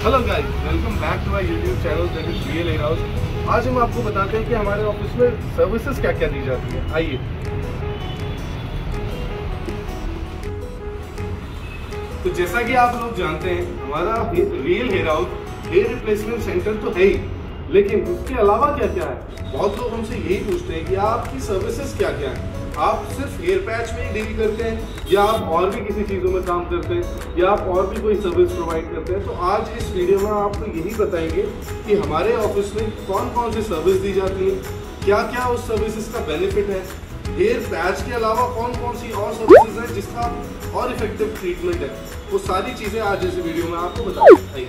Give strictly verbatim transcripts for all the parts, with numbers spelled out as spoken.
Hello guys, welcome back to my YouTube channel that is real hair house. आज हम आपको बताते हैं कि हमारे ऑफिस में सर्विसेज क्या क्या दी जाती है। आइए। तो जैसा कि आप लोग जानते हैं, हमारा real hair house hair replacement centre तो है ही, लेकिन उसके अलावा क्या क्या है। बहुत लोग हमसे यही पूछते हैं कि आपकी सर्विसेज क्या क्या है। आप सिर्फ हेयर पैच में ही डील करते हैं या आप और भी किसी चीज़ों में काम करते हैं या आप और भी कोई सर्विस प्रोवाइड करते हैं। तो आज इस वीडियो में आपको यही बताएंगे कि हमारे ऑफिस में कौन कौन सी सर्विस दी जाती है, क्या क्या उस सर्विसेज का बेनिफिट है, हेयर पैच के अलावा कौन कौन सी और सर्विसेज है जिसका और इफेक्टिव ट्रीटमेंट है। वो सारी चीज़ें आज इस वीडियो में आपको बताएंगे।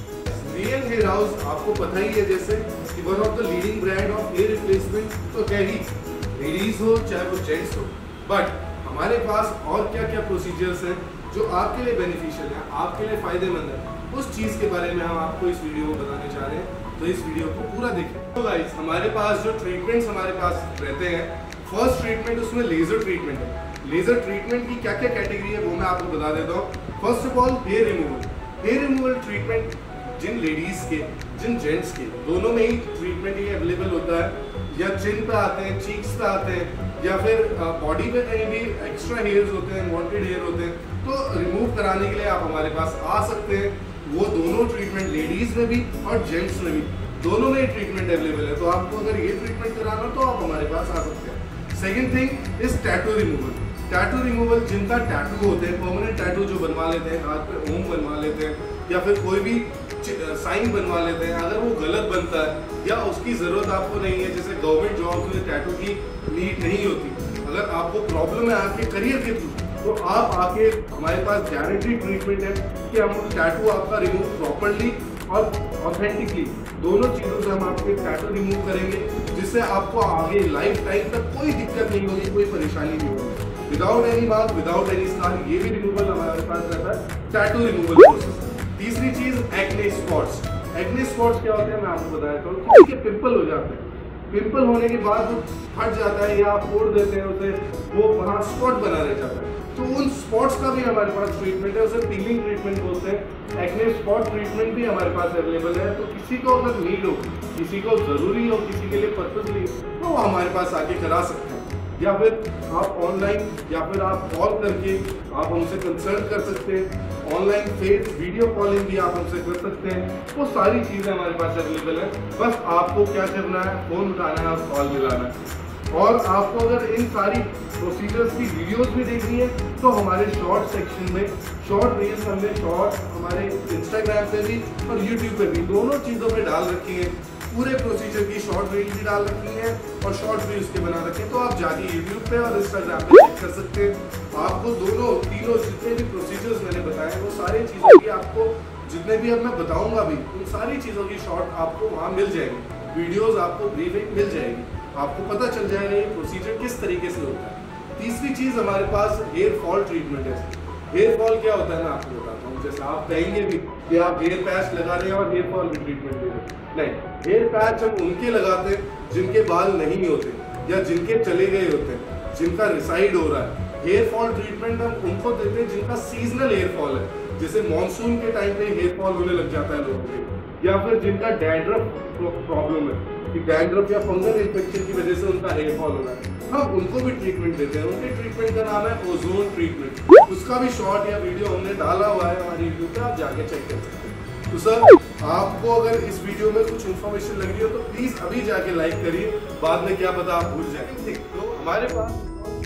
रियल हेयर हाउस आपको पता ही है जैसे कि one of the leading brand of hair replacement तो है ही, लेडीज हो चाहे वो जेंट्स हो। बट हमारे पास और क्या क्या प्रोसीजर्स हैं जो आपके लिए बेनिफिशियल है, आपके लिए फायदेमंद है, उस चीज़ के बारे में हम आपको इस वीडियो में बताने चाह रहे हैं। तो इस वीडियो को पूरा देखें। तो गाइस, हमारे पास जो ट्रीटमेंट्स हमारे पास रहते हैं, फर्स्ट ट्रीटमेंट उसमें लेजर ट्रीटमेंट है। लेजर ट्रीटमेंट की क्या क्या कैटेगरी है वो मैं आपको बता देता हूँ। First of all hair removal. Hair removal treatment जिन लेडीज के जिन जेंट्स के दोनों में ही ट्रीटमेंट ये अवेलेबल होता है, या चिन पे आते हैं, चीक्स पे आते हैं, या फिर बॉडी पे कहीं भी एक्स्ट्रा हेयर्स होते हैं, वांटेड हेयर होते हैं, तो रिमूव कराने के लिए आप हमारे पास आ सकते हैं। वो दोनों ट्रीटमेंट लेडीज में भी और जेंट्स में भी दोनों में ट्रीटमेंट अवेलेबल है। तो आपको अगर ये ट्रीटमेंट कराना तो आप हमारे पास आ सकते हैं। Second thing is tattoo removal. Tattoo removal जिनका टैटू होते हैं, परमानेंट टैटू जो बनवा लेते हैं, हाथ पे ओम बनवा लेते हैं या फिर कोई भी साइन बनवा लेते हैं, अगर वो गलत बनता है या उसकी ज़रूरत आपको नहीं है, जैसे गवर्नमेंट जॉब में टैटू की नीड नहीं होती, अगर आपको प्रॉब्लम है आपके करियर के थ्रू, तो आप आके हमारे पास गारंटी ट्रीटमेंट है कि हम टैटू आपका रिमूव प्रॉपरली और ऑथेंटिकली दोनों चीज़ों से हम आपके टैटू रिमूव करेंगे, जिससे आपको आगे लाइफ टाइम तक कोई दिक्कत नहीं होगी, कोई परेशानी नहीं होगी। Without any mark, without any scar, ये भी रिमूवल हमारे पास रहता है, टैटू रिमूवल प्रोसेस। तीसरी चीज एक्ने स्पॉट्स। एक्ने स्पॉट्स क्या होते हैं मैं आपको बता देता हूँ। किसी के पिंपल हो जाते हैं, पिंपल होने के बाद वो फट जाता है या आप फोड़ देते हैं उसे, वो वहाँ स्पॉट बना रह जाता है, तो उन स्पॉट्स का भी हमारे पास ट्रीटमेंट है, उसे पीलिंग ट्रीटमेंट बोलते हैं। एक्ने स्पॉट ट्रीटमेंट भी हमारे पास अवेलेबल है। तो किसी को अगर नीड हो, किसी को जरूरी हो, किसी के लिए पर्पजली, तो वो हमारे पास आके करा सकते हैं, या फिर आप ऑनलाइन या फिर आप कॉल करके आप हमसे कंसल्ट कर सकते हैं। ऑनलाइन फेस वीडियो कॉलिंग भी आप हमसे कर सकते हैं। वो सारी चीज़ें हमारे पास अवेलेबल है। बस आपको क्या करना है, फ़ोन उठाना है और कॉल मिलाना है। और आपको अगर इन सारी प्रोसीजर्स की वीडियोस भी देखनी है तो हमारे शॉर्ट सेक्शन में शॉर्ट रील्स हमने शॉर्ट हमारे इंस्टाग्राम पे भी और यूट्यूब पे भी दोनों चीज़ों पे डाल रखी है। पूरे प्रोसीजर की शॉर्ट रील भी डाल रखी है और शॉर्ट वीडियोस के बना रखे हैं, तो आप जाके यूट्यूब पे और इंस्टाग्राम पे चेक कर सकते हैं। आपको दोनों तीनों जितने भी प्रोसीजर्स मैंने बताए वो सारी चीज़ों की आपको जितने भी अब मैं बताऊंगा भी उन सारी चीज़ों की शॉर्ट आपको वहाँ मिल जाएगी, वीडियोज़ आपको ब्रीफिंग मिल जाएगी, आपको पता चल जाएगा ये प्रोसीजर किस तरीके से होता है। तीसरी चीज़ हमारे पास हेयर फॉल ट्रीटमेंट है। हेयर फॉल क्या होता है मैं आपको बताता हूँ। जैसे आप कहेंगे भी कि आप हेयर पैच लगा रहे हैं और हेयर फॉल भी ट्रीटमेंट दे रहे हैं, नहीं, हेयर पैच हम उनके लगाते हैं जिनके बाल नहीं होते या जिनके चले गए होते हैं, जिनका रिसाइड हो रहा है। हेयर फॉल ट्रीटमेंट हम उनको देते हैं जिनका सीजनल हेयर फॉल है, जैसे मानसून के टाइम पे हेयर फॉल होने लग जाता है लोगों के, या फिर जिनका डैंड्रफ प्रॉब्लम है कि डैंड्रफ या फंगल इन्फेक्शन की वजह से उनका हेयर फॉल हो रहा है, हम उनको भी ट्रीटमेंट देते हैं। उनके ट्रीटमेंट का नाम है ओजोन ट्रीटमेंट। उसका भी शॉर्ट या वीडियो हमने डाला हुआ है हमारी यूट्यूब पे, आप जाके चेक कर सकते हैं। तो सर, आपको अगर इस वीडियो में कुछ इन्फॉर्मेशन लग रही हो तो प्लीज अभी जाके लाइक करिए, बाद में क्या पता आप भूल जाए। तो हमारे पास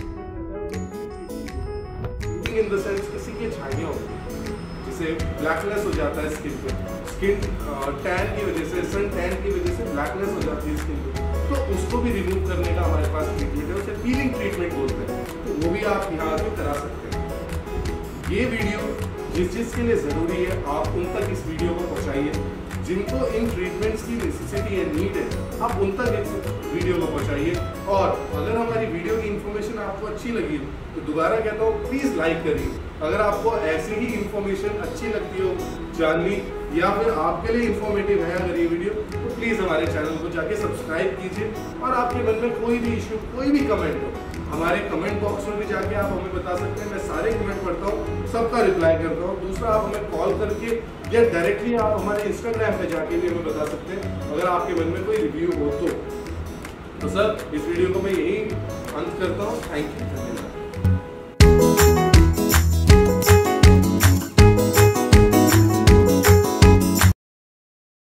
इन द सेंस किसी की छाइयाँ होती है, जैसे ब्लैकनेस हो जाता है स्किन पे, स्किन टैन की वजह से, सन टैन की वजह से ब्लैकनेस हो जाती है स्किन पे, तो उसको भी रिमूव करने का हमारे पास ट्रीटमेंट है, उसे पीलिंग ट्रीटमेंट बोलते हैं। तो वो भी आप यहाँ आके करा सकते हैं। ये वीडियो जिस चीज़ के लिए ज़रूरी है आप उन तक इस वीडियो को पहुँचाइए। जिनको इन ट्रीटमेंट्स की नेसेसिटी है, नीड है, आप उन तक इस वीडियो को पहुँचाइए। और अगर हमारी वीडियो की इन्फॉर्मेशन आपको अच्छी लगी तो दोबारा कहता हूँ प्लीज़ लाइक करिए। अगर आपको ऐसी ही इन्फॉर्मेशन अच्छी लगती हो जाननी, या फिर आपके लिए इन्फॉर्मेटिव है अगर ये वीडियो, तो प्लीज़ हमारे चैनल को जाके सब्सक्राइब कीजिए। और आपके मन में कोई भी इशू, कोई भी कमेंट हो, हमारे कमेंट बॉक्स में भी जाके आप हमें बता सकते हैं, मैं सारे कमेंट पढ़ता हूँ, सबका रिप्लाई करता हूँ। दूसरा, आप हमें कॉल करके या डायरेक्टली आप हमारे इंस्टाग्राम पे जाके भी हमें बता सकते हैं अगर आपके मन में कोई रिव्यू हो तो। तो सर, इस वीडियो को मैं यही अंत करता हूँ। थैंक यू, धन्यवाद।